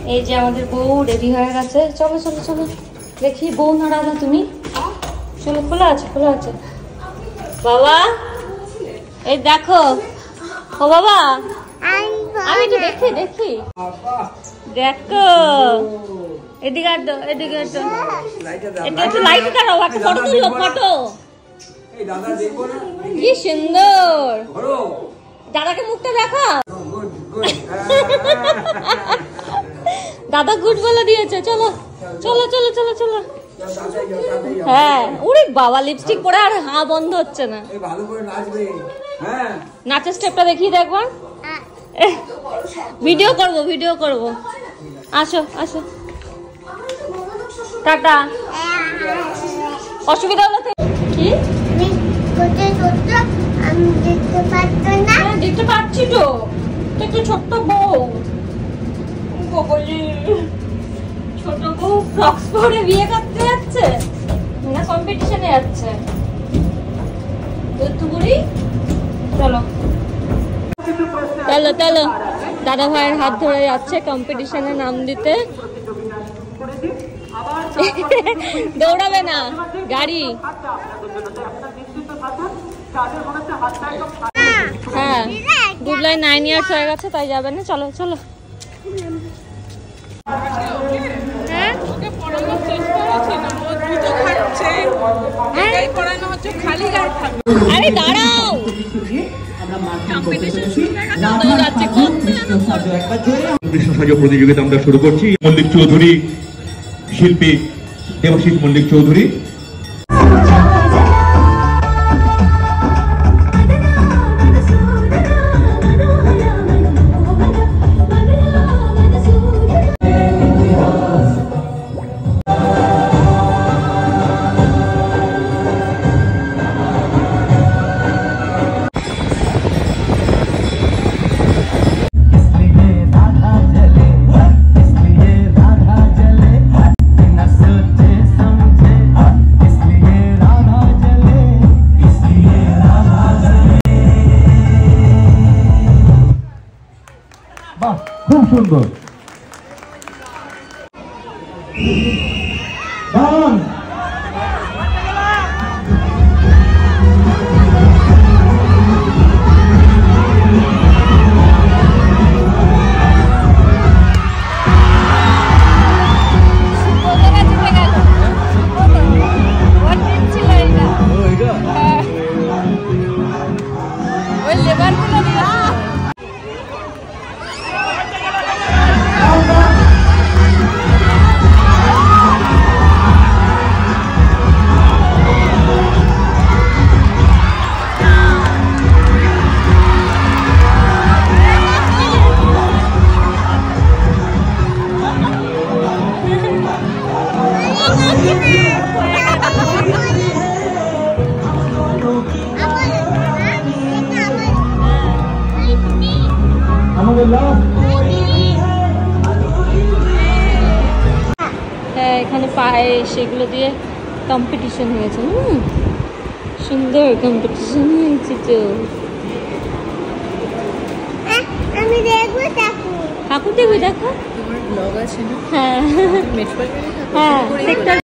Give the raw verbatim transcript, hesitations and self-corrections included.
এই যে আমাদের বউ রেডি হয়ে গেছে। চলো চলো চলো দেখি, বউ না রাধা তুমি চলো। খোলা আছে খোলা আছে বাবা, এই দেখো। ও বাবা আমি তো দেখি দেখি দেখো, এদিকে আটো এদিকে আটো, এটা একটু লাইট দাও, একটা ফটো তুলো ফটো। কি সুন্দর, দাদাকে মুখটা দেখা। দাদা গুড বলে দিয়েছে। চলো চলো চলো চলো চলো। হ্যাঁ ওরে বাবা, লিপস্টিক পরে আর হা বন্ধ হচ্ছে না। নাচের স্টেপটা দেখিয়ে দেখবা। ভিডিও করব ভিডিও করব। আসো আসো, টাটা। অসুবিধা হলো কি? দেখতে পাচ্ছি তো, একটু ছোট্ট বউ, ছোট বউ ফ্রক্স পরে বিয়ে করতে যাচ্ছে না কম্পিটিশনে যাচ্ছে? বুড়ি চলো চলো চলো, দাদা ভাইয়ের হাত ধরে যাচ্ছে কম্পিটিশনে নাম দিতে। দৌড়াবে না গাড়ি। হ্যাঁ গুবলাই নাইন ইয়ার্স হয়ে গেছে তাই যাবে না। চলো চলো। আরে দাঁড়াও, প্রতিযোগিতা আমরা শুরু করছি। মল্লিক চৌধুরী, শিল্পী দেবাশিস মল্লিক চৌধুরী। বাহ, খুব সুন্দর। দারুণ। হ্যাঁ এখানে পায়ে সেগুলো দিয়ে কম্পিটিশন হয়েছে। হুম সুন্দর কম্পিটিশন হয়েছে তো। আমি দেখবো ঠাকুর দেখবি, দেখো। তোমার ব্লগ আছে না? হ্যাঁ মেট্রোপলিটনে হ্যাঁ।